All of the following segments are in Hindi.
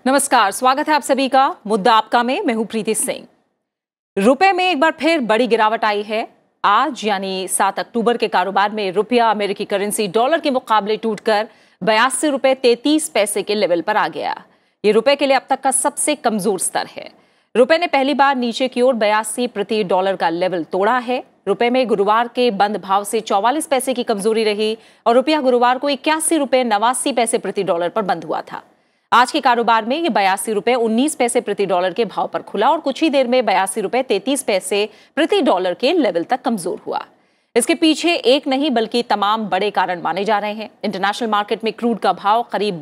नमस्कार, स्वागत है आप सभी का मुद्दा आपका में। मैं हूं प्रीति सिंह। रुपए में एक बार फिर बड़ी गिरावट आई है। आज यानी 7 अक्टूबर के कारोबार में रुपया अमेरिकी करेंसी डॉलर के मुकाबले टूटकर 82 रुपए 33 पैसे के लेवल पर आ गया। ये रुपए के लिए अब तक का सबसे कमजोर स्तर है। रुपए ने पहली बार नीचे की ओर 82 प्रति डॉलर का लेवल तोड़ा है। रुपए में गुरुवार के बंद भाव से 44 पैसे की कमजोरी रही और रुपया गुरुवार को 81 रुपए 89 पैसे प्रति डॉलर पर बंद हुआ था। आज के कारोबार में ये 82 रुपए 19 पैसे प्रति डॉलर के भाव पर खुला और कुछ ही देर में 82 रुपए 33 पैसे प्रति डॉलर के लेवल तक कमजोर हुआ। इसके पीछे एक नहीं बल्कि तमाम बड़े कारण माने जा रहे हैं। इंटरनेशनल मार्केट में क्रूड का भाव करीब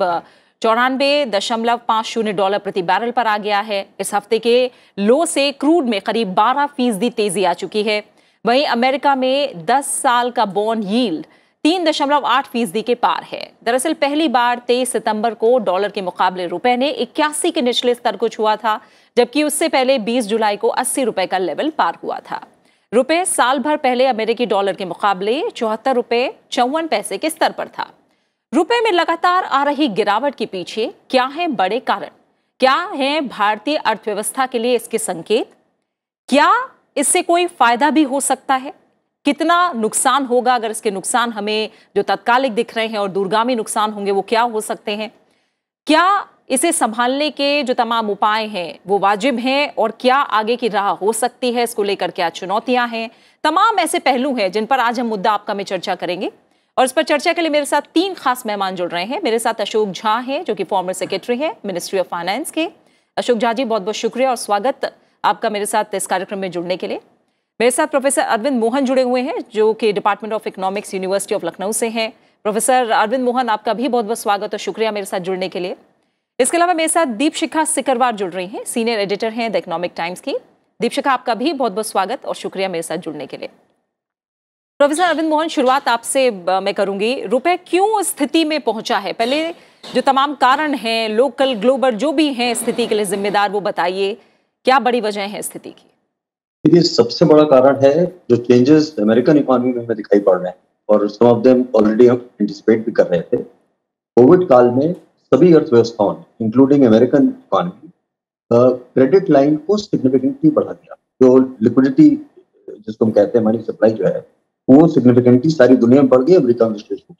94.50 डॉलर प्रति बैरल पर आ गया है। इस हफ्ते के लो से क्रूड में करीब 12% तेजी आ चुकी है। वहीं अमेरिका में 10 साल का बॉन्ड यील्ड 3.8% के पार है। दरअसल पहली बार 23 सितंबर को डॉलर के मुकाबले रुपए ने 81 के निचले स्तर को छुआ था, जबकि उससे पहले 20 जुलाई को 80 रुपए का लेवल पार हुआ था। रुपए साल भर पहले अमेरिकी डॉलर के मुकाबले 74 रुपए 54 पैसे के स्तर पर था। रुपए में लगातार आ रही गिरावट के पीछे क्या है बड़े कारण? क्या है भारतीय अर्थव्यवस्था के लिए इसके संकेत? क्या इससे कोई फायदा भी हो सकता है? कितना नुकसान होगा? अगर इसके नुकसान हमें जो तत्कालिक दिख रहे हैं और दूरगामी नुकसान होंगे वो क्या हो सकते हैं? क्या इसे संभालने के जो तमाम उपाय हैं वो वाजिब हैं और क्या आगे की राह हो सकती है? इसको लेकर क्या चुनौतियां हैं? तमाम ऐसे पहलू हैं जिन पर आज हम मुद्दा आपका में चर्चा करेंगे और इस पर चर्चा के लिए मेरे साथ 3 खास मेहमान जुड़ रहे हैं। मेरे साथ अशोक झा हैं जो कि फॉर्मर सेक्रेटरी हैं मिनिस्ट्री ऑफ फाइनेंस के। अशोक झा जी, बहुत बहुत शुक्रिया और स्वागत आपका मेरे साथ इस कार्यक्रम में जुड़ने के लिए। मेरे साथ प्रोफेसर अरविंद मोहन जुड़े हुए हैं जो कि department of economics university of Lucknow से हैं। प्रोफेसर अरविंद मोहन, आपका भी बहुत बहुत स्वागत और शुक्रिया मेरे साथ जुड़ने के लिए। इसके अलावा मेरे साथ दीपशिखा सिकरवार जुड़ रही हैं, सीनियर एडिटर हैं द इकोनॉमिक टाइम्स की। दीपशिखा, आपका भी बहुत बहुत स्वागत और शुक्रिया मेरे साथ जुड़ने के लिए। प्रोफेसर अरविंद मोहन, शुरुआत आपसे मैं करूंगी। रुपए क्यों इस स्थिति में पहुंचा है? पहले जो तमाम कारण हैं, लोकल ग्लोबल जो भी हैं स्थिति के लिए जिम्मेदार, वो बताइए क्या बड़ी वजह है स्थिति की? ये सबसे बड़ा कारण है जो चेंजेस अमेरिकन इकोनॉमी में हमें दिखाई पड़ रहे हैं और सम ऑफ देम ऑलरेडी हम एंटिसिपेट भी कर रहे थे। कोविड काल में सभी अर्थव्यवस्थाओं ने including American economy credit line को सिग्निफिकेंटली बढ़ा दिया। जो लिक्विडिटी जिसको हम कहते हैं, मनी सप्लाई जो है वो सिग्निफिकेंटली सारी दुनिया में बढ़ गई, अमेरिका में विशेष रूप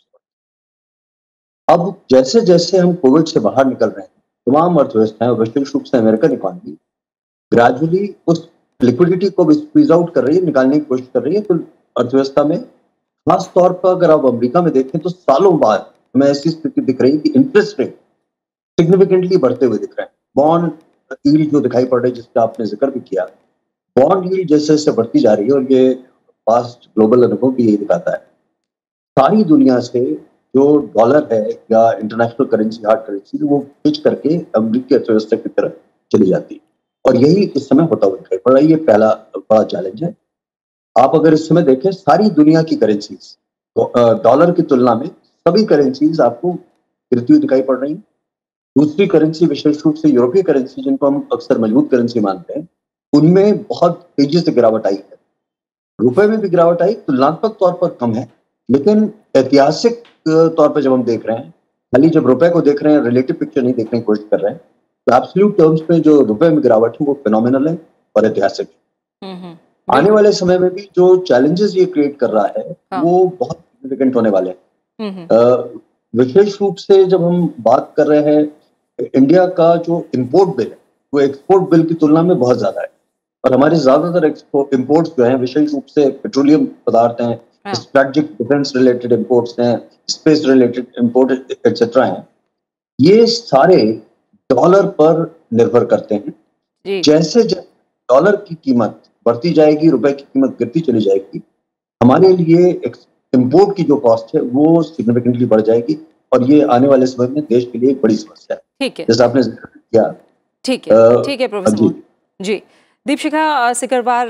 से। अब जैसे जैसे हम कोविड से बाहर निकल रहे हैं, तमाम अर्थव्यवस्थाएं विशेष रूप से अमेरिकन इकोनॉमी ग्रेजुअली उस लिक्विडिटी को स्क्वीज आउट कर रही है, निकालने की कोशिश कर रही है। तो अर्थव्यवस्था में खास तौर पर अगर आप अमेरिका में देखें तो सालों बाद हमें ऐसी स्थिति दिख रही है कि इंटरेस्ट रेट सिग्निफिकेंटली बढ़ते हुए दिख रहे हैं। बॉन्ड यील्ड जो दिखाई पड़ रही है, जिसका आपने जिक्र भी किया, बॉन्ड यील्ड जैसे जैसे बढ़ती जा रही है और ये पास्ट ग्लोबल अनुभव भी यही दिखाता है, सारी दुनिया से जो डॉलर है या इंटरनेशनल करेंसी, हार्ड करेंसी, वो पिच करके अमेरिकी अर्थव्यवस्था की तरफ चली जाती है और यही इस समय होता हुआ दिखाई पड़ रहा है। ये पहला बड़ा चैलेंज है। आप अगर इस समय देखें सारी दुनिया की करेंसीज डॉलर की तुलना में सभी करेंसीज आपको गिरती हुई दिखाई पड़ रही हैं। दूसरी करेंसी विशेष रूप से यूरोपीय करेंसी, जिनको हम अक्सर मजबूत करेंसी मानते हैं, उनमें बहुत तेजी से गिरावट आई है। रुपए में भी गिरावट आई, तुलनात्मक तौर पर कम है, लेकिन ऐतिहासिक तौर पर जब हम देख रहे हैं, खाली जब रुपए को देख रहे हैं, रिलेटिव पिक्चर नहीं देखने की कोशिश कर रहे हैं, तो एब्सोल्यूट टर्म्स में जो रुपए में गिरावट है वो फिनोमिनल है और ऐतिहासिक है। आने वाले समय में भी जो चैलेंजेस ये क्रिएट कर रहा है वो बहुत सिग्निफिकेंट होने वाले हैं। विशेष रूप से जब हम बात कर रहे हैं, इंडिया का जो इंपोर्ट बिल है वो एक्सपोर्ट बिल की तुलना में बहुत ज्यादा है और हमारे ज्यादातर इंपोर्ट्स जो हैं विशेष रूप से पेट्रोलियम पदार्थ हैं, स्ट्रेटेजिक डिफेंस रिलेटेड इंपोर्ट्स हैं, स्पेस रिलेटेड इंपोर्ट एक्सेट्रा हैं। ये सारे डॉलर पर निर्भर करते हैं। जैसे जैसे डॉलर की कीमत बढ़ती जाएगी, रुपए की कीमत गिरती चली जाएगी, हमारे लिए इंपोर्ट की जो कॉस्ट है वो सिग्निफिकेंटली बढ़ जाएगी और ये आने वाले समय में देश के लिए एक बड़ी समस्या है। ठीक है, जैसे आपने जिक्र किया। ठीक है प्रोफेसर जी। दीपशिखा सिकरवार,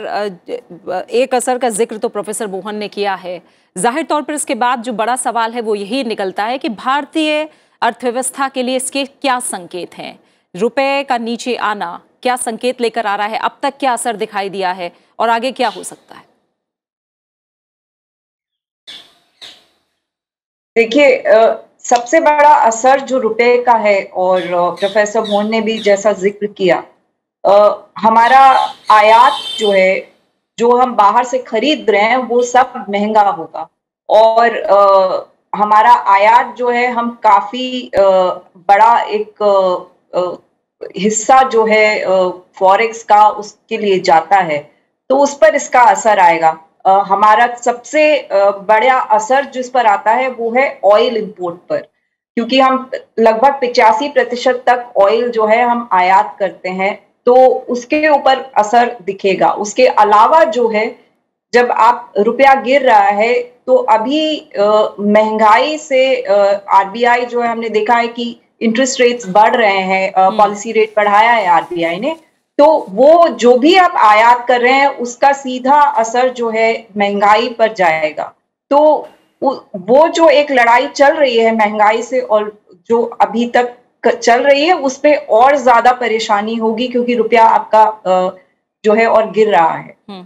एक असर का जिक्र तो प्रोफेसर मोहन ने किया है। जाहिर तौर पर इसके बाद जो बड़ा सवाल है वो यही निकलता है कि भारतीय अर्थव्यवस्था के लिए इसके क्या संकेत हैं? रुपए का नीचे आना क्या संकेत लेकर आ रहा है? अब तक क्या असर दिखाई दिया है और आगे क्या हो सकता है? देखिए, सबसे बड़ा असर जो रुपए का है, और प्रोफेसर मोहन ने भी जैसा जिक्र किया, हमारा आयात जो है, जो हम बाहर से खरीद रहे हैं, वो सब महंगा होगा। और हमारा आयात जो है, हम काफी बड़ा एक हिस्सा जो है फॉरेक्स का उसके लिए जाता है, तो उस पर इसका असर आएगा। हमारा सबसे बड़ा असर जिस पर आता है वो है ऑयल इंपोर्ट पर, क्योंकि हम लगभग 85% तक ऑयल जो है हम आयात करते हैं, तो उसके ऊपर असर दिखेगा। उसके अलावा जो है, जब आप रुपया गिर रहा है, तो अभी महंगाई से आरबीआई जो है, हमने देखा है कि इंटरेस्ट रेट्स बढ़ रहे हैं, पॉलिसी रेट बढ़ाया है आरबीआई ने, तो वो जो भी आप आयात कर रहे हैं उसका सीधा असर जो है महंगाई पर जाएगा। तो वो जो एक लड़ाई चल रही है महंगाई से, और जो अभी तक चल रही है, उस पे और ज्यादा परेशानी होगी, क्योंकि रुपया आपका जो है और गिर रहा है।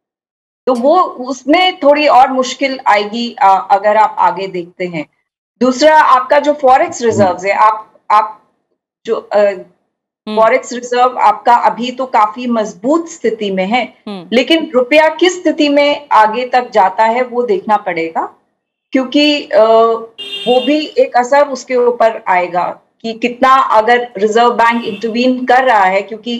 तो वो उसमें थोड़ी और मुश्किल आएगी अगर आप आगे देखते हैं। दूसरा, आपका जो फॉरेक्स रिजर्व्स है, आप जो फॉरेक्स रिजर्व आपका अभी तो काफी मजबूत स्थिति में है, लेकिन रुपया किस स्थिति में आगे तक जाता है वो देखना पड़ेगा, क्योंकि वो भी एक असर उसके ऊपर आएगा कि कितना अगर रिजर्व बैंक इंटरवीन कर रहा है, क्योंकि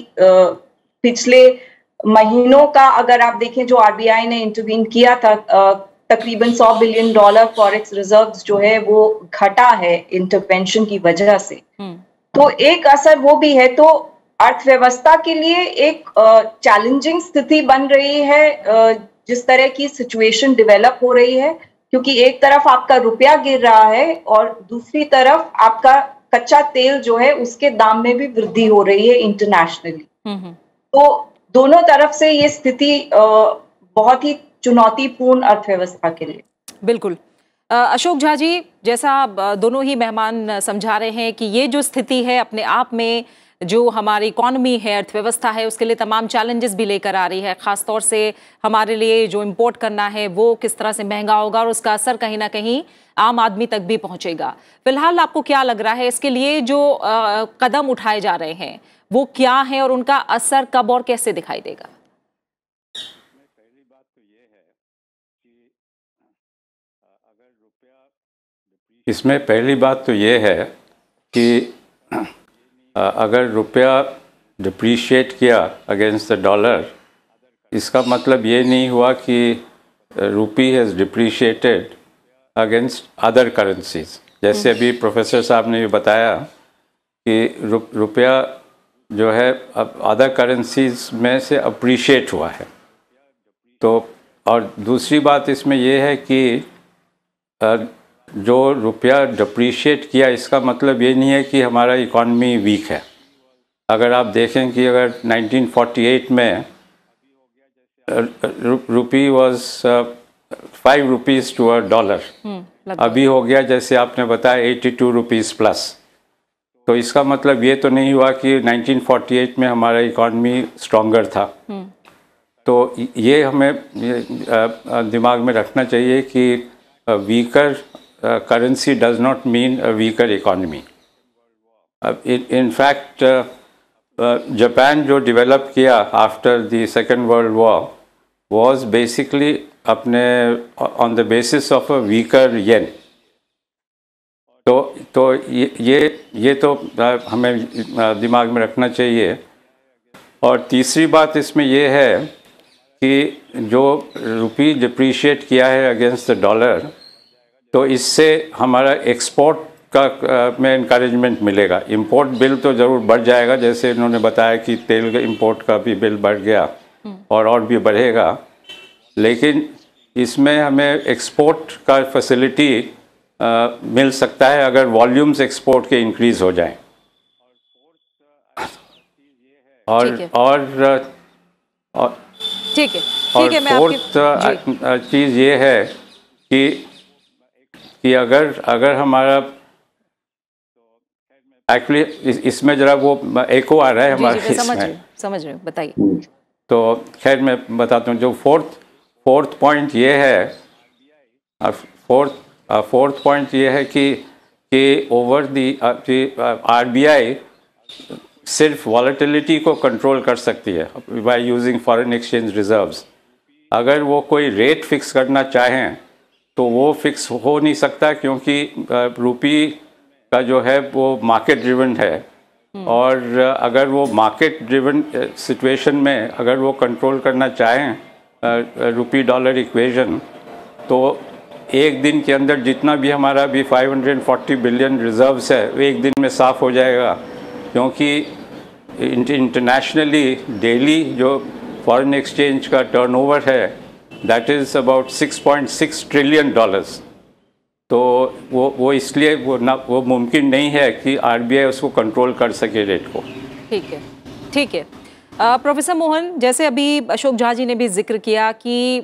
पिछले महीनों का अगर आप देखें जो आरबीआई ने इंटरवीन किया था, तकरीबन $100 बिलियन फॉरेक्स रिजर्व्स जो है वो घटा है इंटरवेंशन की वजह से। तो एक असर वो भी है। तो अर्थव्यवस्था के लिए एक चैलेंजिंग स्थिति बन रही है, जिस तरह की सिचुएशन डेवलप हो रही है, क्योंकि एक तरफ आपका रुपया गिर रहा है और दूसरी तरफ आपका कच्चा तेल जो है उसके दाम में भी वृद्धि हो रही है इंटरनेशनली। तो दोनों तरफ से ये स्थिति बहुत ही चुनौतीपूर्ण अर्थव्यवस्था के लिए। बिल्कुल। अशोक झा जी, जैसा दोनों ही मेहमान समझा रहे हैं कि ये जो स्थिति है अपने आप में जो हमारी इकॉनमी है, अर्थव्यवस्था है, उसके लिए तमाम चैलेंजेस भी लेकर आ रही है। ख़ास तौर से हमारे लिए जो इंपोर्ट करना है वो किस तरह से महंगा होगा और उसका असर कहीं ना कहीं आम आदमी तक भी पहुंचेगा। फिलहाल आपको क्या लग रहा है, इसके लिए जो कदम उठाए जा रहे हैं वो क्या है और उनका असर कब और कैसे दिखाई देगा? इसमें पहली बात तो ये है कि अगर रुपया डिप्रीशिएट किया अगेंस्ट द डॉलर, इसका मतलब ये नहीं हुआ कि rupee has depreciated against other currencies. जैसे अभी प्रोफेसर साहब ने भी बताया कि रुपया जो है अब अदर करेंसीज में से अप्रिशिएट हुआ है। तो और दूसरी बात इसमें यह है कि जो रुपया डिप्रीशिएट किया, इसका मतलब ये नहीं है कि हमारा इकॉनमी वीक है। अगर आप देखें कि अगर 1948 में rupee was 5 rupees to a dollar, अभी हो गया जैसे आपने बताया 82 रुपीज़ प्लस। तो इसका मतलब ये तो नहीं हुआ कि 1948 में हमारा इकॉनमी स्ट्रॉन्गर था। तो ये हमें दिमाग में रखना चाहिए कि weaker currency does not mean a weaker economy. In fact, Japan जो develop किया after the Second World War was basically अपने on the basis of a weaker yen. तो ये तो हमें दिमाग में रखना चाहिए। और तीसरी बात इसमें ये है कि जो रुपी डिप्रीशिएट किया है अगेंस्ट द डॉलर, तो इससे हमारा एक्सपोर्ट का में इनकरेजमेंट मिलेगा। इंपोर्ट बिल तो ज़रूर बढ़ जाएगा, जैसे इन्होंने बताया कि तेल के इंपोर्ट का भी बिल बढ़ गया और भी बढ़ेगा, लेकिन इसमें हमें एक्सपोर्ट का फैसिलिटी मिल सकता है अगर वॉल्यूम्स एक्सपोर्ट के इंक्रीज़ हो जाएं। और ठीक है, फोर्थ चीज़ ये है कि अगर हमारा एक्चुअली इसमें जरा वो एको आ रहा है हमारे, समझ रहे बताइए। तो खैर मैं बताता हूँ। जो फोर्थ पॉइंट ये है, फोर्थ पॉइंट ये है कि कि ओवर दी आरबीआई सिर्फ वॉलेटिलिटी को कंट्रोल कर सकती है by using foreign exchange reserves. अगर वो कोई रेट फिक्स करना चाहें तो वो फिक्स हो नहीं सकता, क्योंकि रुपी का जो है वो मार्केट ड्रिवन है। और अगर वो मार्केट ड्रिवन सिचुएशन में अगर वो कंट्रोल करना चाहें रुपी डॉलर इक्वेशन, तो एक दिन के अंदर जितना भी हमारा भी 540 बिलियन रिजर्व्स है वो एक दिन में साफ़ हो जाएगा, क्योंकि इंटरनेशनली डेली जो फॉरेन एक्सचेंज का टर्नओवर है that is about 6.6 trillion dollars. तो वो इसलिए वो मुमकिन नहीं है कि आरबीआई उसको कंट्रोल कर सके रेट को। ठीक है, ठीक है। प्रोफेसर मोहन, जैसे अभी अशोक झा जी ने भी जिक्र किया कि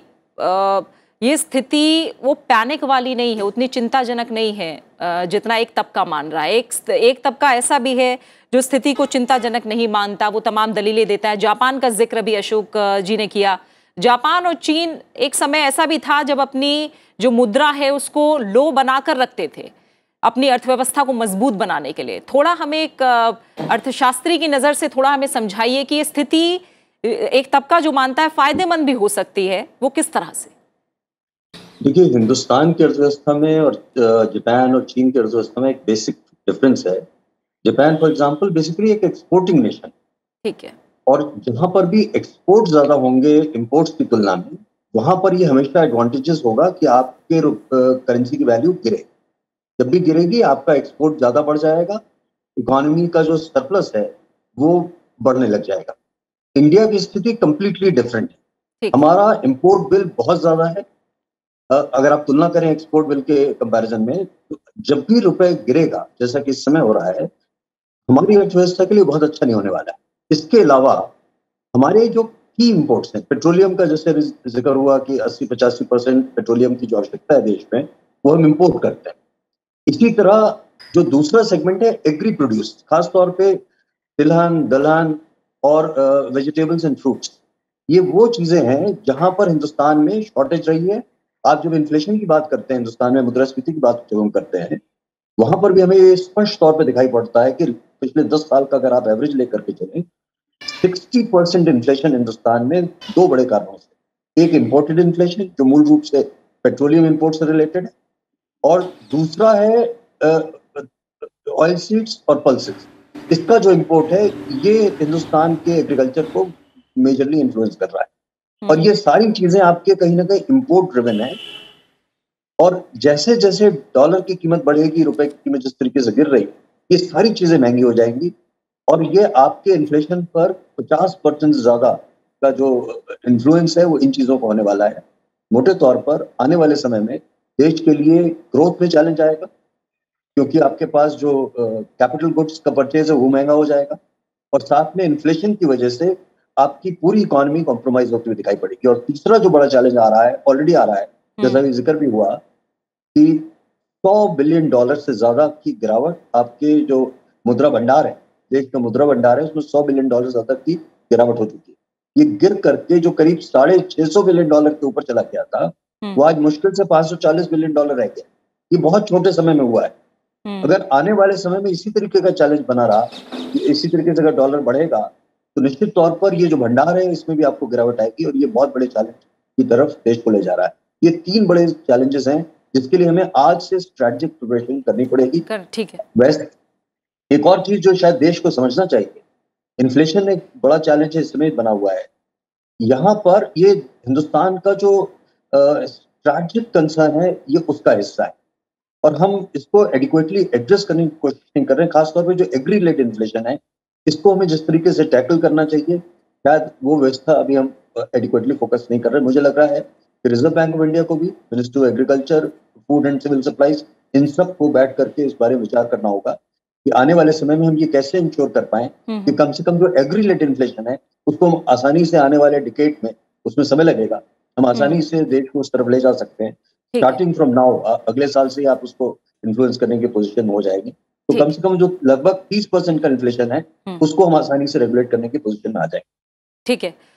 ये स्थिति वो पैनिक वाली नहीं है, उतनी चिंताजनक नहीं है जितना एक तबका मान रहा है। एक तबका ऐसा भी है जो स्थिति को चिंताजनक नहीं मानता, वो तमाम दलीलें देता है। जापान का जिक्र भी अशोक जी ने किया। जापान और चीन एक समय ऐसा भी था जब अपनी जो मुद्रा है उसको लो बनाकर रखते थे अपनी अर्थव्यवस्था को मजबूत बनाने के लिए। थोड़ा हमें एक अर्थशास्त्री की नज़र से थोड़ा हमें समझाइए कि ये स्थिति एक तबका जो मानता है फायदेमंद भी हो सकती है, वो किस तरह से? देखिए, हिंदुस्तान की अर्थव्यवस्था में और जापान और चीन की अर्थव्यवस्था में एक बेसिक डिफरेंस है। जापान फॉर एग्जांपल बेसिकली एक एक्सपोर्टिंग नेशन, ठीक है, और जहां पर भी एक्सपोर्ट ज्यादा होंगे इंपोर्ट्स की तुलना में, वहां पर ये हमेशा एडवांटेजेस होगा कि आपके करेंसी की वैल्यू गिरे। जब भी गिरेगी आपका एक्सपोर्ट ज्यादा बढ़ जाएगा, इकोनॉमी का जो सरप्लस है वो बढ़ने लग जाएगा। इंडिया की स्थिति कंप्लीटली डिफरेंट है। हमारा इंपोर्ट बिल बहुत ज्यादा है। अगर आप तुलना करें एक्सपोर्ट बिल के कंपैरिजन में, तो जब भी रुपए गिरेगा जैसा कि इस समय हो रहा है, हमारी अर्थव्यवस्था के लिए बहुत अच्छा नहीं होने वाला है। इसके अलावा हमारे जो की इंपोर्ट्स हैं, पेट्रोलियम का जैसे जिक्र हुआ कि 80-85% पेट्रोलियम की जो आवश्यकता है देश में, वो हम इंपोर्ट करते हैं। इसी तरह जो दूसरा सेगमेंट है एग्री प्रोड्यूस, खासतौर पे तिलहन, दलहन और वेजिटेबल्स एंड फ्रूट्स, ये वो चीजें हैं जहां पर हिंदुस्तान में शॉर्टेज रही है। आप जब इन्फ्लेशन की बात करते हैं हिंदुस्तान में, मुद्रास्फीति की बात जब हम करते हैं, वहां पर भी हमें ये स्पष्ट तौर पे दिखाई पड़ता है कि पिछले 10 साल का अगर आप एवरेज लेकर के चलें, 60% इन्फ्लेशन हिंदुस्तान में दो बड़े कारणों से। एक इम्पोर्टेड इन्फ्लेशन जो मूल रूप से पेट्रोलियम इम्पोर्ट से रिलेटेड है, और दूसरा है ऑयल सीड्स और पल्सेस। इसका जो इम्पोर्ट है ये हिंदुस्तान के एग्रीकल्चर को मेजरली इन्फ्लुएंस कर रहा है। और ये सारी चीजें आपके कहीं ना कहीं इम्पोर्ट ड्रिवन है। और जैसे जैसे डॉलर की कीमत बढ़ेगी, रुपए की कीमत जिस तरीके से गिर रही है, ये सारी चीजें महंगी हो जाएंगी और ये आपके इन्फ्लेशन पर 50% से ज्यादा का जो इन्फ्लुएंस है वो इन चीजों को होने वाला है। मोटे तौर पर आने वाले समय में देश के लिए ग्रोथ में चैलेंज आएगा, क्योंकि आपके पास जो कैपिटल गुड्स का परचेज है वो महंगा हो जाएगा, और साथ में इन्फ्लेशन की वजह से आपकी पूरी इकोनॉमी कॉम्प्रोमाइज होती हुई दिखाई पड़ेगी। और तीसरा जो बड़ा चैलेंज आ रहा है, ऑलरेडी आ रहा है, जैसा कि जिक्र भी हुआ कि $100 बिलियन से ज्यादा की गिरावट आपके जो मुद्रा भंडार है, देश का मुद्रा भंडार है, उसमें $100 बिलियन ज्यादा की गिरावट हो चुकी है। ये गिर करके जो करीब $650 बिलियन के ऊपर चला गया था, वो आज मुश्किल से $540 बिलियन रह गया। ये बहुत छोटे समय में हुआ है। अगर आने वाले समय में इसी तरीके का चैलेंज बना रहा, इसी तरीके से अगर डॉलर बढ़ेगा, तो निश्चित तौर पर ये जो भंडार है इसमें भी आपको गिरावट आएगी और ये बहुत बड़े चैलेंज की तरफ देश को ले जा रहा है। ये 3 बड़े चैलेंजेस हैं जिसके लिए हमें आज से स्ट्रेटेजिक प्रिपरेशन करनी पड़ेगी। ठीक है। वैसे एक और चीज जो शायद देश को समझना चाहिए, इन्फ्लेशन एक बड़ा चैलेंज है इस समय बना हुआ है। यहाँ पर ये हिंदुस्तान का जो स्ट्रेटेजिक कंसर्न है ये उसका हिस्सा है, और हम इसको एडिक्वेटली एड्रेस करने की कोशिश नहीं कर रहे हैं। खासतौर पे जो एग्री रिलेटेड इन्फ्लेशन है, इसको हमें जिस तरीके से टैकल करना चाहिए, शायद वो व्यवस्था अभी हम एडिक्वेटली फोकस नहीं कर रहे। मुझे लग रहा है कि रिजर्व बैंक ऑफ इंडिया को भी, ministry of agriculture, food and civil supplies, इन सब को बैठ करके इस बारे में विचार करना होगा कि आने वाले समय में हम ये कैसे इंश्योर कर पाए कि कम से कम जो एग्री रिलेटेड इन्फ्लेशन है उसको हम आसानी से आने वाले डिकेड में, उसमें समय लगेगा, हम आसानी से देश को उस तरफ ले जा सकते हैं। स्टार्टिंग फ्रॉम नाउ, अगले साल से आप उसको इन्फ्लुएंस करने की पोजीशन में हो जाएंगे, तो कम से कम जो लगभग 30% का इन्फ्लेशन है उसको हम आसानी से रेगुलेट करने की पोजीशन में आ जाएंगे। ठीक है।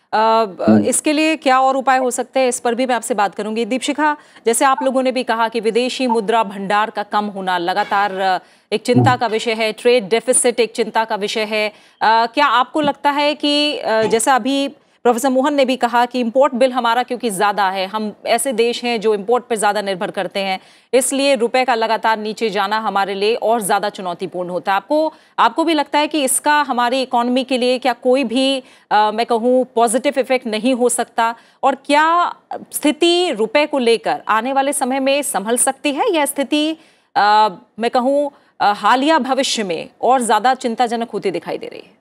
इसके लिए क्या और उपाय हो सकते हैं, इस पर भी मैं आपसे बात करूंगी। दीपशिखा, जैसे आप लोगों ने भी कहा कि विदेशी मुद्रा भंडार का कम होना लगातार एक चिंता का विषय है, ट्रेड डेफिसिट एक चिंता का विषय है। क्या आपको लगता है कि जैसा अभी प्रोफेसर मोहन ने भी कहा कि इंपोर्ट बिल हमारा क्योंकि ज़्यादा है, हम ऐसे देश हैं जो इंपोर्ट पर ज़्यादा निर्भर करते हैं, इसलिए रुपए का लगातार नीचे जाना हमारे लिए और ज़्यादा चुनौतीपूर्ण होता है। आपको भी लगता है कि इसका हमारी इकोनॉमी के लिए क्या कोई भी मैं कहूँ पॉजिटिव इफेक्ट नहीं हो सकता? और क्या स्थिति रुपए को लेकर आने वाले समय में संभल सकती है, या स्थिति मैं कहूँ हालिया भविष्य में और ज़्यादा चिंताजनक होती दिखाई दे रही है?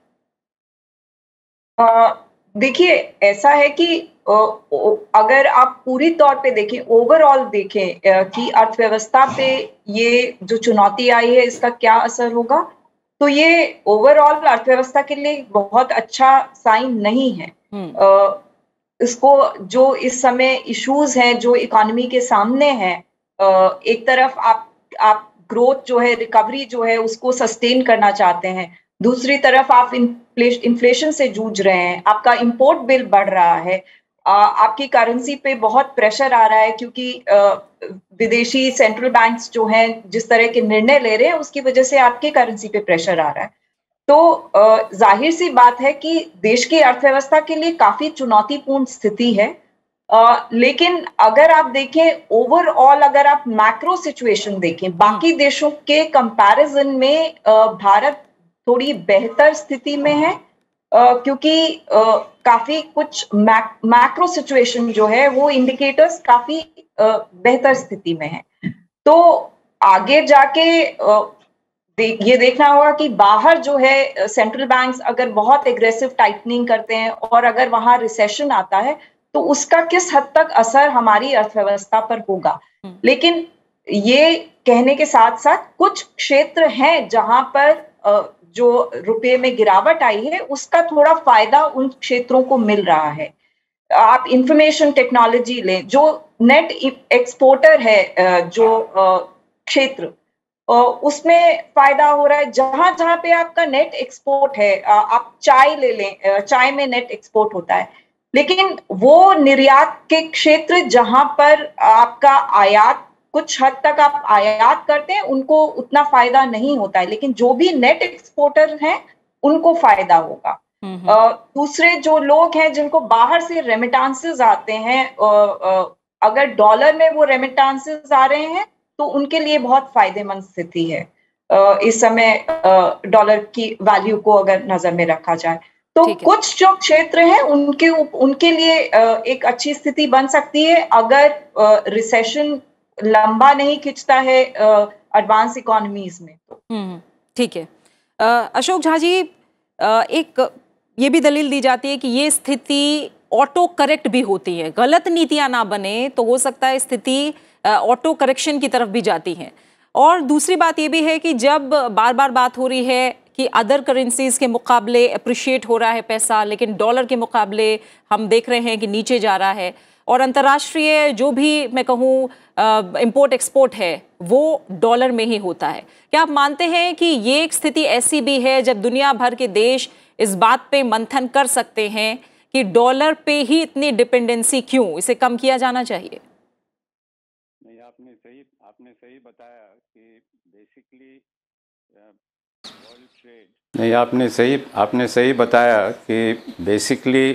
देखिए, ऐसा है कि अगर आप पूरी तौर पे देखें, ओवरऑल देखें कि अर्थव्यवस्था पे ये जो चुनौती आई है इसका क्या असर होगा, तो ये ओवरऑल अर्थव्यवस्था के लिए बहुत अच्छा साइन नहीं है। इसको जो इस समय इश्यूज हैं जो इकोनॉमी के सामने हैं, एक तरफ आप ग्रोथ जो है, रिकवरी जो है उसको सस्टेन करना चाहते हैं, दूसरी तरफ आप इन्फ्लेशन से जूझ रहे हैं, आपका इंपोर्ट बिल बढ़ रहा है, आपकी करेंसी पे बहुत प्रेशर आ रहा है क्योंकि विदेशी सेंट्रल बैंक्स जो हैं जिस तरह के निर्णय ले रहे हैं उसकी वजह से आपके करेंसी पे प्रेशर आ रहा है। तो जाहिर सी बात है कि देश की अर्थव्यवस्था के लिए काफी चुनौतीपूर्ण स्थिति है। लेकिन अगर आप देखें ओवरऑल, अगर आप मैक्रो सिचुएशन देखें बाकी देशों के कंपैरिजन में, भारत थोड़ी बेहतर स्थिति में है, क्योंकि काफी कुछ मैक्रो सिचुएशन जो है वो इंडिकेटर्स काफी बेहतर स्थिति में है। तो आगे जाके ये देखना होगा कि बाहर जो है सेंट्रल बैंक्स अगर बहुत एग्रेसिव टाइटनिंग करते हैं और अगर वहां रिसेशन आता है तो उसका किस हद तक असर हमारी अर्थव्यवस्था पर होगा। लेकिन ये कहने के साथ साथ कुछ क्षेत्र हैं जहां पर जो रुपए में गिरावट आई है उसका थोड़ा फायदा उन क्षेत्रों को मिल रहा है। आप इंफॉर्मेशन टेक्नोलॉजी लें, जो नेट एक्सपोर्टर है जो क्षेत्र, उसमें फायदा हो रहा है। जहां जहां पे आपका नेट एक्सपोर्ट है, आप चाय ले लें, चाय में नेट एक्सपोर्ट होता है, लेकिन वो निर्यात के क्षेत्र जहां पर आपका आयात, कुछ हद तक आप आयात करते हैं, उनको उतना फायदा नहीं होता है, लेकिन जो भी नेट एक्सपोर्टर हैं उनको फायदा होगा। दूसरे जो लोग हैं जिनको बाहर से रेमिटांसेस आते हैं, अगर डॉलर में वो रेमिटांसेस आ रहे हैं तो उनके लिए बहुत फायदेमंद स्थिति है इस समय डॉलर की वैल्यू को अगर नजर में रखा जाए तो। कुछ जो क्षेत्र हैं उनके लिए एक अच्छी स्थिति बन सकती है अगर रिसेशन लंबा नहीं खिंचता है एडवांस इकोनॉमीज में तो। ठीक है। अशोक झा जी, एक ये भी दलील दी जाती है कि ये स्थिति ऑटो करेक्ट भी होती है, गलत नीतियां ना बने तो हो सकता है स्थिति ऑटो करेक्शन की तरफ भी जाती है। और दूसरी बात ये भी है कि जब बार बार बात हो रही है कि अदर करेंसीज के मुकाबले अप्रिशिएट हो रहा है पैसा, लेकिन डॉलर के मुकाबले हम देख रहे हैं कि नीचे जा रहा है, और अंतर्राष्ट्रीय जो भी मैं कहूँ इंपोर्ट एक्सपोर्ट है वो डॉलर में ही होता है, क्या आप मानते हैं कि ये एक स्थिति ऐसी भी है जब दुनिया भर के देश इस बात पे मंथन कर सकते हैं कि डॉलर पे ही इतनी डिपेंडेंसी क्यों, इसे कम किया जाना चाहिए? नहीं, आपने सही बताया कि बेसिकली वर्ल्ड ट्रेड, नहीं आपने सही बताया कि basically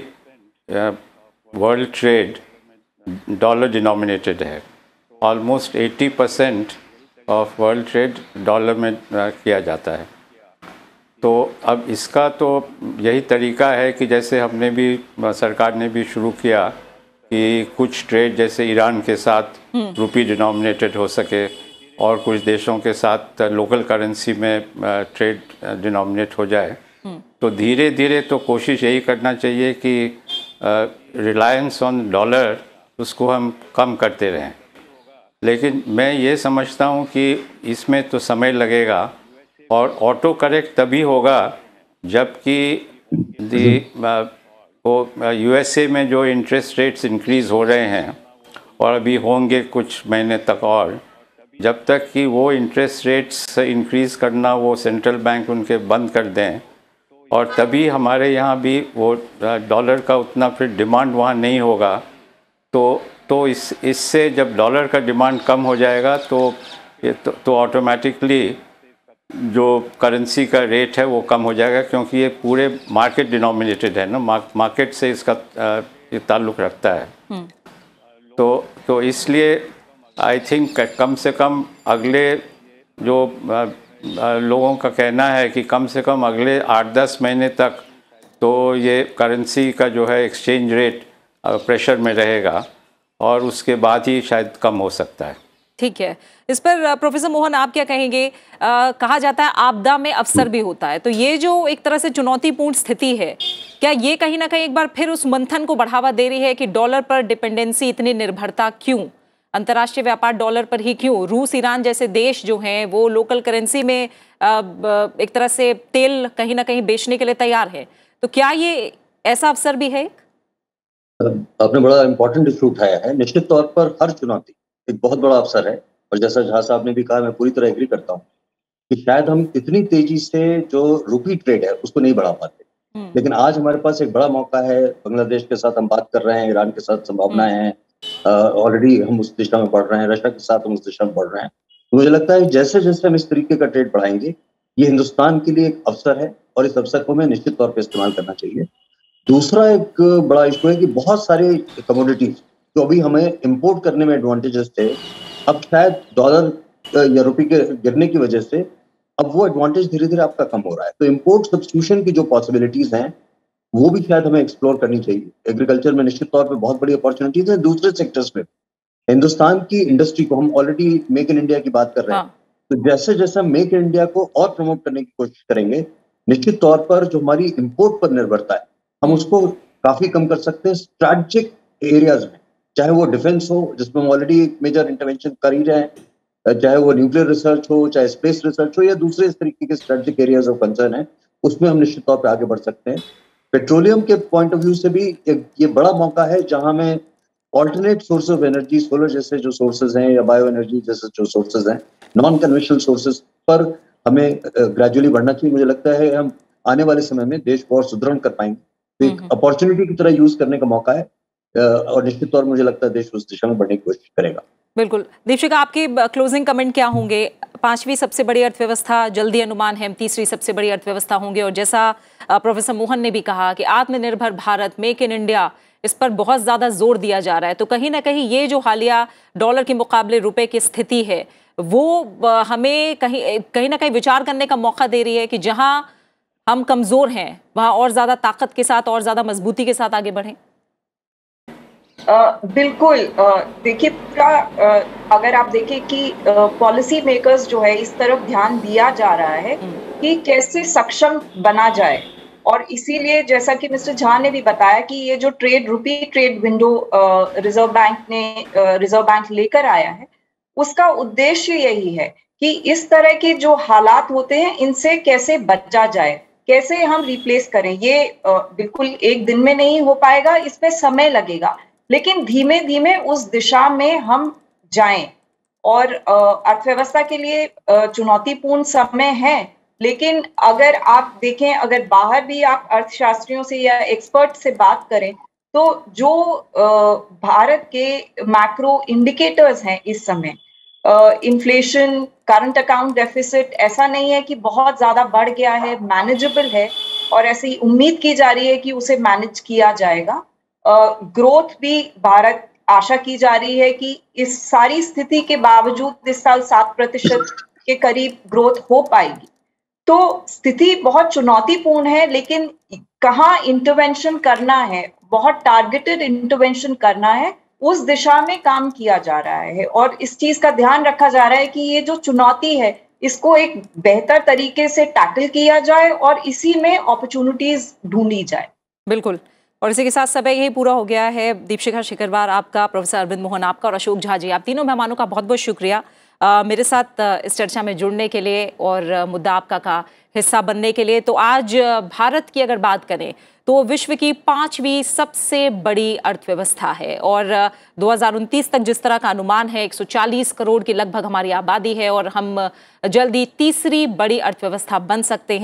world trade dollar denominated है। Almost 80% of world trade dollar में किया जाता है। तो अब इसका तो यही तरीका है कि जैसे हमने भी, सरकार ने भी शुरू किया कि कुछ ट्रेड जैसे ईरान के साथ रुपी डिनोमिनेटेड हो सके और कुछ देशों के साथ लोकल करेंसी में ट्रेड डिनोमिनेट हो जाए। तो धीरे धीरे तो कोशिश यही करना चाहिए कि रिलायंस ऑन डॉलर उसको हम कम करते रहें। लेकिन मैं ये समझता हूँ कि इसमें तो समय लगेगा और ऑटो करेक्ट तभी होगा जबकि यूएसए में जो इंटरेस्ट रेट्स इंक्रीज़ हो रहे हैं और अभी होंगे कुछ महीने तक, और जब तक कि वो इंटरेस्ट रेट्स इंक्रीज़ करना वो सेंट्रल बैंक उनके बंद कर दें और तभी हमारे यहाँ भी वो डॉलर का उतना फिर डिमांड वहाँ नहीं होगा। तो इससे जब डॉलर का डिमांड कम हो जाएगा तो ऑटोमेटिकली जो करेंसी का रेट है वो कम हो जाएगा, क्योंकि ये पूरे मार्केट डिनोमिनेटेड है ना, मार्केट से इसका ये ताल्लुक़ रखता है। तो इसलिए आई थिंक कम से कम अगले जो लोगों का कहना है कि कम से कम अगले 8-10 महीने तक तो ये करेंसी का जो है एक्सचेंज रेट प्रेशर में रहेगा और उसके बाद ही शायद कम हो सकता है। ठीक है, इस पर प्रोफेसर मोहन आप क्या कहेंगे? कहा जाता है आपदा में अवसर भी होता है, तो ये जो एक तरह से चुनौतीपूर्ण स्थिति है, क्या ये कहीं ना कहीं एक बार फिर उस मंथन को बढ़ावा दे रही है कि डॉलर पर डिपेंडेंसी, इतनी निर्भरता क्यों, अंतर्राष्ट्रीय व्यापार डॉलर पर ही क्यों? रूस, ईरान जैसे देश जो हैं वो लोकल करेंसी में एक तरह से तेल कहीं ना कहीं बेचने के लिए तैयार है, तो क्या ये ऐसा अवसर भी है? आपने बड़ा इंपॉर्टेंट इशू उठाया है। निश्चित तौर पर हर चुनौती एक बहुत बड़ा अवसर है, और जैसा झा साहब ने भी कहा, मैं पूरी तरह एग्री करता हूँ कि शायद हम इतनी तेजी से जो रुपी ट्रेड है उसको नहीं बढ़ा पाते, लेकिन आज हमारे पास एक बड़ा मौका है। बांग्लादेश के साथ हम बात कर रहे हैं, ईरान के साथ संभावनाएं हैं, ऑलरेडी हम उस दिशा में बढ़ रहे हैं, रशिया के साथ हम उस दिशा में बढ़ रहे हैं। तो मुझे लगता है जैसे जैसे हम इस तरीके का ट्रेड बढ़ाएंगे, ये हिंदुस्तान के लिए एक अवसर है और इस अवसर को हमें निश्चित तौर पर इस्तेमाल करना चाहिए। दूसरा एक बड़ा इशू है कि बहुत सारे कमोडिटीज जो अभी हमें इंपोर्ट करने में एडवांटेजेस थे, अब शायद डॉलर या रुपये के गिरने की वजह से अब वो एडवांटेज धीरे धीरे आपका कम हो रहा है। तो इंपोर्ट सब्स्टिट्यूशन की जो पॉसिबिलिटीज हैं वो भी शायद हमें एक्सप्लोर करनी चाहिए। एग्रीकल्चर में निश्चित तौर पे बहुत बड़ी अपॉर्चुनिटीज हैं, दूसरे सेक्टर्स में हिंदुस्तान की इंडस्ट्री को, हम ऑलरेडी मेक इन इंडिया की बात कर रहे हैं, तो जैसे जैसे हम मेक इन इंडिया को और प्रमोट करने की कोशिश करेंगे, निश्चित तौर पर जो हमारी इंपोर्ट पर निर्भरता है हम उसको काफी कम कर सकते हैं। स्ट्रैटेजिक एरियाज में, चाहे वो डिफेंस हो जिसमें हम ऑलरेडी एक मेजर इंटरवेंशन कर ही रहे हैं, चाहे वो न्यूक्लियर रिसर्च हो, चाहे स्पेस रिसर्च हो, या दूसरे इस तरीके के स्ट्रैटेजिक एरियाज ऑफ कंसर्न है, उसमें हम निश्चित तौर पर आगे बढ़ सकते हैं। पेट्रोलियम के पॉइंट ऑफ व्यू से भी ये बड़ा मौका है जहां में alternate source of energy, solar जैसे जो सोर्सेज हैं या बायो एनर्जी जैसे जो सोर्सेज हैं, नॉन कन्वेंशनल सोर्सेज पर हमें ग्रेजुअली बढ़ना चाहिए। मुझे लगता है हम आने वाले समय में देश को और सुदृढ़ कर पाएंगे, तो एक अपॉर्चुनिटी की तरह यूज करने का मौका है, और निश्चित तौर मुझे लगता है देश उस दिशा में बढ़ने की कोशिश करेगा। बिल्कुल। दीपशिखा, आपके क्लोजिंग कमेंट क्या होंगे? 5वीं सबसे बड़ी अर्थव्यवस्था, जल्दी अनुमान है 3री सबसे बड़ी अर्थव्यवस्था होंगे, और जैसा प्रोफेसर मोहन ने भी कहा कि आत्मनिर्भर भारत, मेक इन इंडिया, इस पर बहुत ज्यादा जोर दिया जा रहा है, तो कहीं ना कहीं ये जो हालिया डॉलर के मुकाबले रुपए की स्थिति है वो हमें कहीं ना कहीं विचार करने का मौका दे रही है कि जहां हम कमजोर हैं वहां और ज्यादा ताकत के साथ और ज्यादा मजबूती के साथ आगे बढ़ें। बिल्कुल। देखिए, पूरा अगर आप देखें कि पॉलिसी मेकर्स जो है इस तरफ ध्यान दिया जा रहा है कि कैसे सक्षम बना जाए, और इसीलिए जैसा कि मिस्टर झा ने भी बताया कि ये जो rupee trade window reserve bank लेकर आया है, उसका उद्देश्य यही है कि इस तरह के जो हालात होते हैं इनसे कैसे बचा जाए, कैसे हम रिप्लेस करें। ये बिल्कुल एक दिन में नहीं हो पाएगा, इसमें समय लगेगा, लेकिन धीमे धीमे उस दिशा में हम जाएं। और अर्थव्यवस्था के लिए चुनौतीपूर्ण समय है, लेकिन अगर आप देखें, अगर बाहर भी आप अर्थशास्त्रियों से या एक्सपर्ट से बात करें, तो जो भारत के मैक्रो इंडिकेटर्स हैं इस समय, इन्फ्लेशन, करंट अकाउंट डेफिसिट, ऐसा नहीं है कि बहुत ज्यादा बढ़ गया है, मैनेजेबल है, और ऐसी उम्मीद की जा रही है कि उसे मैनेज किया जाएगा। ग्रोथ भी भारत आशा की जा रही है कि इस सारी स्थिति के बावजूद इस साल 7% के करीब ग्रोथ हो पाएगी। तो स्थिति बहुत चुनौतीपूर्ण है, लेकिन कहाँ इंटरवेंशन करना है, बहुत टारगेटेड इंटरवेंशन करना है, उस दिशा में काम किया जा रहा है, और इस चीज का ध्यान रखा जा रहा है कि ये जो चुनौती है इसको एक बेहतर तरीके से टैकल किया जाए और इसी में अपॉर्चुनिटीज ढूंढी जाए। बिल्कुल। और इसी के साथ समय यही पूरा हो गया है। दीपशिखा शिकरवार आपका, प्रोफेसर अरविंद मोहन आपका, और अशोक झा जी, आप तीनों मेहमानों का बहुत बहुत शुक्रिया मेरे साथ इस चर्चा में जुड़ने के लिए और मुद्दा आपका का हिस्सा बनने के लिए। तो आज भारत की अगर बात करें तो विश्व की 5वीं सबसे बड़ी अर्थव्यवस्था है, और 2029 तक जिस तरह का अनुमान है 140 करोड़ की लगभग हमारी आबादी है, और हम जल्दी 3री बड़ी अर्थव्यवस्था बन सकते हैं।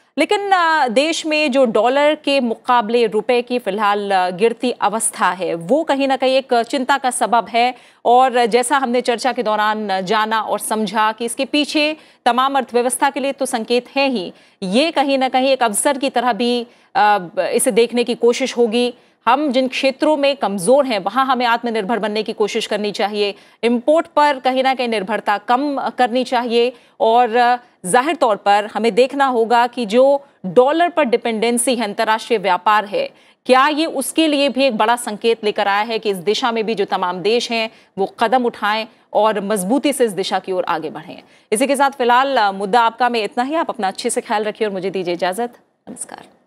लेकिन देश में जो डॉलर के मुकाबले रुपए की फिलहाल गिरती अवस्था है वो कहीं ना कहीं एक चिंता का सबब है। और जैसा हमने चर्चा के दौरान जाना और समझा कि इसके पीछे तमाम अर्थव्यवस्था के लिए तो संकेत है ही, ये कहीं ना कहीं एक अवसर की तरह भी इसे देखने की कोशिश होगी। हम जिन क्षेत्रों में कमज़ोर हैं वहाँ हमें आत्मनिर्भर बनने की कोशिश करनी चाहिए, इंपोर्ट पर कहीं ना कहीं निर्भरता कम करनी चाहिए। और जाहिर तौर पर हमें देखना होगा कि जो डॉलर पर डिपेंडेंसी है, अंतर्राष्ट्रीय व्यापार है, क्या ये उसके लिए भी एक बड़ा संकेत लेकर आया है कि इस दिशा में भी जो तमाम देश हैं वो कदम उठाएं और मजबूती से इस दिशा की ओर आगे बढ़ें। इसी के साथ फिलहाल मुद्दा आपका में इतना ही। आप अपना अच्छे से ख्याल रखिए और मुझे दीजिए इजाज़त। नमस्कार।